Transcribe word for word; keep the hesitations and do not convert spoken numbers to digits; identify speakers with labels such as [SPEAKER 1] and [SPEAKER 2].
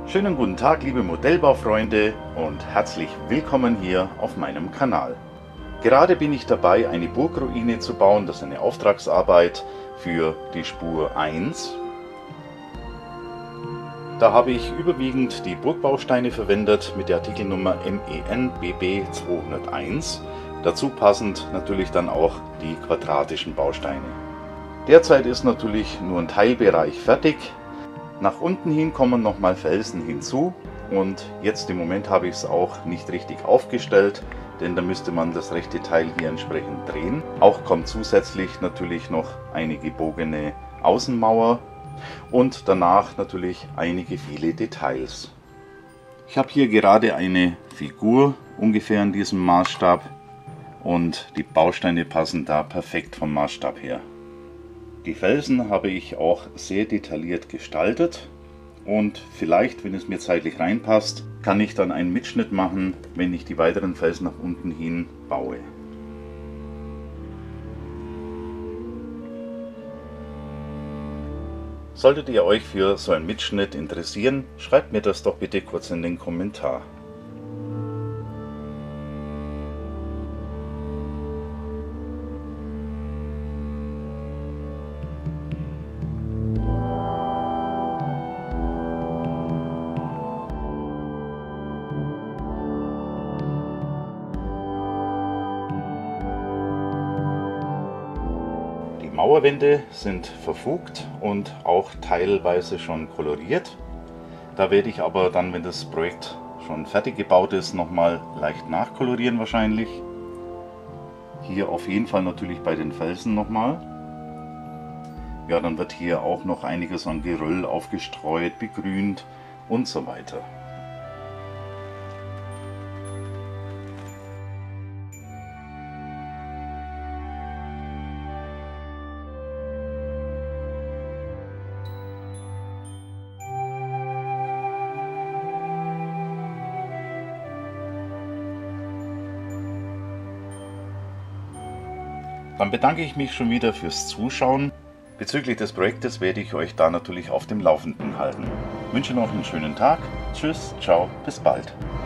[SPEAKER 1] Schönen guten Tag, liebe Modellbaufreunde, und herzlich willkommen hier auf meinem Kanal. Gerade bin ich dabei, eine Burgruine zu bauen. Das ist eine Auftragsarbeit für die Spur eins. Da habe ich überwiegend die Burgbausteine verwendet mit der Artikelnummer M E N B B zweihunderteins. Dazu passend natürlich dann auch die quadratischen Bausteine. Derzeit ist natürlich nur ein Teilbereich fertig. Nach unten hin kommen nochmal Felsen hinzu, und jetzt im Moment habe ich es auch nicht richtig aufgestellt, denn da müsste man das rechte Teil hier entsprechend drehen. Auch kommt zusätzlich natürlich noch eine gebogene Außenmauer und danach natürlich einige viele Details. Ich habe hier gerade eine Figur ungefähr in diesem Maßstab und die Bausteine passen da perfekt vom Maßstab her. Die Felsen habe ich auch sehr detailliert gestaltet, und vielleicht, wenn es mir zeitlich reinpasst, kann ich dann einen Mitschnitt machen, wenn ich die weiteren Felsen nach unten hin baue. Solltet ihr euch für so einen Mitschnitt interessieren, schreibt mir das doch bitte kurz in den Kommentar. Die Mauerwände sind verfugt und auch teilweise schon koloriert. Da werde ich aber dann, wenn das Projekt schon fertig gebaut ist, nochmal leicht nachkolorieren wahrscheinlich. Hier auf jeden Fall natürlich bei den Felsen nochmal. Ja, dann wird hier auch noch einiges an Geröll aufgestreut, begrünt und so weiter. Dann bedanke ich mich schon wieder fürs Zuschauen. Bezüglich des Projektes werde ich euch da natürlich auf dem Laufenden halten. Ich wünsche noch einen schönen Tag. Tschüss, ciao, bis bald.